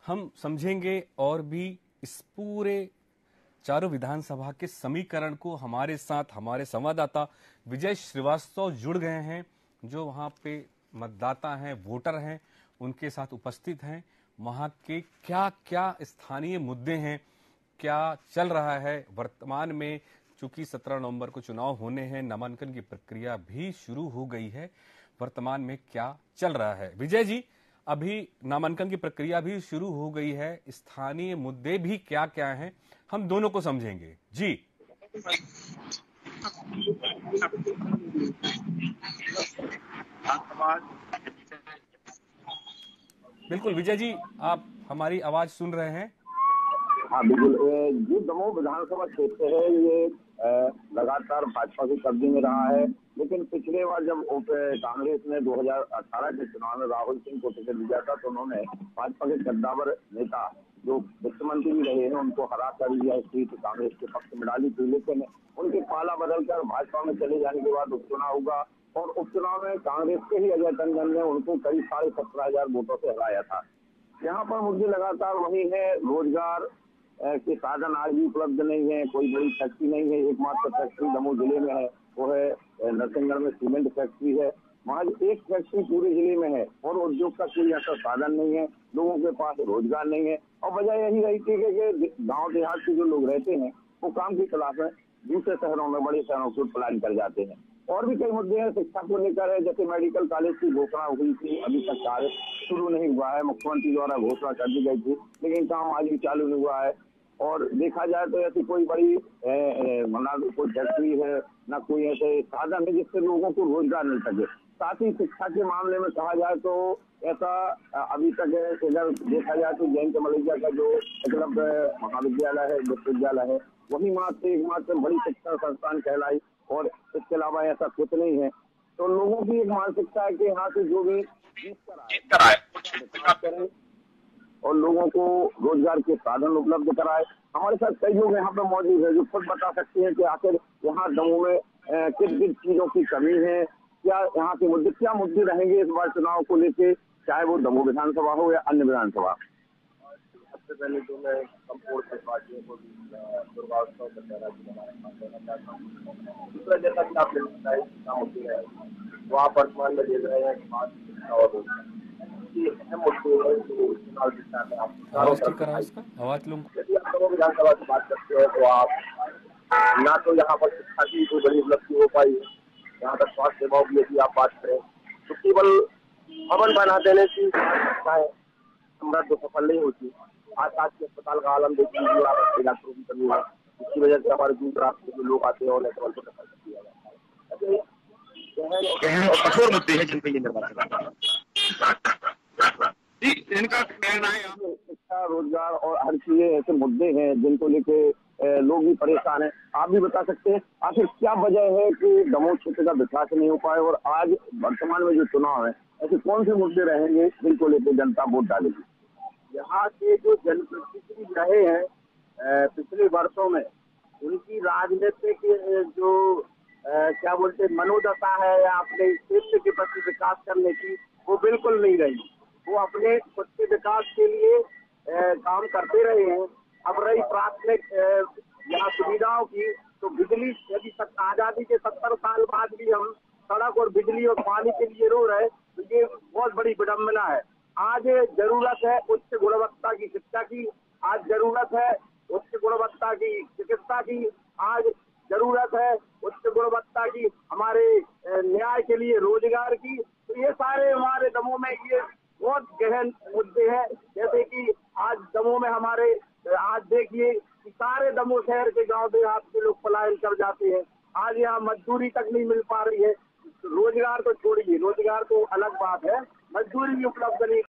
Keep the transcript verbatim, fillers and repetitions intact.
हम समझेंगे और भी इस पूरे चारों विधानसभा के समीकरण को। हमारे साथ हमारे संवाददाता विजय श्रीवास्तव जुड़ गए हैं, जो वहां पे मतदाता हैं, वोटर हैं, उनके साथ उपस्थित हैं। वहां के क्या क्या स्थानीय मुद्दे हैं, क्या चल रहा है वर्तमान में। चूंकि सत्रह नवंबर को चुनाव होने हैं, नामांकन की प्रक्रिया भी शुरू हो गई है। वर्तमान में क्या चल रहा है विजय जी? अभी नामांकन की प्रक्रिया भी शुरू हो गई है, स्थानीय मुद्दे भी क्या क्या हैं, हम दोनों को समझेंगे जी। बिल्कुल विजय जी, आप हमारी आवाज सुन रहे हैं? हाँ बिल्कुल। जो दमोह विधानसभा क्षेत्र है ये लगातार भाजपा के कब्जे में रहा है, लेकिन पिछले बार जब कांग्रेस ने दो हज़ार अठारह के चुनाव में राहुल सिंह को टिकट दिया था तो उन्होंने भाजपा के कद्दावर नेता जो वित्त मंत्री भी रहे हैं उनको हरा कर यह सीट कांग्रेस के पक्ष में डाली थी, लेकिन उनके पाला बदलकर भाजपा में चले जाने के बाद उपचुनाव हुआ और उपचुनाव में कांग्रेस के ही अजय टंडन ने उनको करीब साढ़े सत्रह हजार वोटों से हराया था। यहाँ पर मुद्दे लगातार वही है, रोजगार के साधन आज भी उपलब्ध नहीं है, कोई बड़ी फैक्ट्री नहीं है। एकमात्र फैक्ट्री दमोह जिले में है वो है नरसिंहगढ़ में सीमेंट फैक्ट्री है, वहाँ एक फैक्ट्री पूरे जिले में है और उद्योग का कोई ऐसा साधन नहीं है, लोगों के पास रोजगार नहीं है। और वजह यही रहती है कि गाँव देहात के जो लोग रहते हैं वो काम की तलाश में दूसरे शहरों में, बड़े शहरों को प्लान कर जाते हैं। और भी कई मुद्दे हैं शिक्षा को लेकर है, जैसे मेडिकल कॉलेज की घोषणा हुई थी, अभी तक कार्य शुरू नहीं हुआ है। मुख्यमंत्री द्वारा घोषणा कर दी गई थी लेकिन काम आज भी चालू नहीं हुआ है। और देखा जाए तो ऐसी कोई बड़ी ना कोई फैक्ट्री है ना कोई ऐसे साधन है जिससे लोगों को रोजगार मिल सके। साथ ही शिक्षा के मामले में कहा जाए तो ऐसा अभी तक इधर देखा जाए तो जयंत मलैया का जो एकलव्य महाविद्यालय है, विश्वविद्यालय है, वही मात्र एकमात्र बड़ी शिक्षा संस्थान कहलाई और इसके अलावा ऐसा कुछ नहीं है। तो लोगों की एक मानसिकता है कि यहाँ से जो भी जीत कर आए करें और लोगों को रोजगार के साधन उपलब्ध कराए। हमारे साथ कई लोग यहाँ पे मौजूद है जो खुद बता सकते हैं कि आखिर यहाँ दमोह में किस किस चीजों की कमी है, क्या यहाँ के मुद्दे क्या मुद्दे रहेंगे इस बार चुनाव को लेके, चाहे वो दमोह विधानसभा हो या अन्य विधानसभा। सबसे पहले तो मैं संपूर्ण पार्टियों को दूसरा जैसा कि आपने बताया मुद्दे है वो आप वर्तमान में देख रहे हैं कि आवाज लोग यदि आप लोगों विधानसभा की बात करते हैं तो आप ना तो यहाँ पर शिक्षा की कोई बड़ी उपलब्धि हो पाई है, यहाँ तक स्वास्थ्य सेवाओं की यदि आप बात करें तो केवल भवन बना देने की समृद्ध तो सफल नहीं होती। आज आज के अस्पताल का आलम देख लीजिए आप, डॉक्टरों की कमी है, इसकी वजह से हमारे दूर दराज के जो लोग आते हैं और नेटवर्क को सफल किया जाता है। कठोर मुद्दे हैं जिन पे ये निर्भर इनका कहना है शिक्षा, रोजगार और हर चीजें ऐसे मुद्दे हैं जिनको लेके लोग भी परेशान हैं। आप भी बता सकते हैं आखिर क्या वजह है कि दमोह क्षेत्र का विकास नहीं हो पाए और आज वर्तमान में जो चुनाव है ऐसे कौन से मुद्दे रहेंगे जिनको लेकर जनता वोट डालेगी। यहाँ के जो जनप्रतिनिधि रहे हैं पिछले वर्षों में उनकी राजनीतिक जो आ, क्या बोलते मनोदशा है या अपने क्षेत्र के प्रति विकास करने की वो बिल्कुल नहीं रही। वो अपने खुद के विकास के लिए ए, काम करते रहे हैं। अब रही प्राथमिक यहाँ सुविधाओं की तो बिजली यदि आजादी के सत्तर साल बाद भी हम सड़क और बिजली और पानी के लिए रो रहे तो ये बहुत बड़ी विडम्बना है। आज जरूरत है उच्च गुणवत्ता की शिक्षा की, आज जरूरत है उच्च गुणवत्ता की चिकित्सा की, आज जरूरत है उच्च गुणवत्ता की हमारे न्याय के लिए रोजगार की। तो ये सारे हमारे दमोह में ये बहुत गहन मुद्दे हैं। जैसे कि आज दमोह में हमारे आज देखिए कि सारे दमोह शहर के गांव देहात के लोग पलायन कर जाते हैं। आज यहाँ मजदूरी तक नहीं मिल पा रही है, रोजगार तो छोड़िए, रोजगार तो अलग बात है, मजदूरी भी उपलब्ध नहीं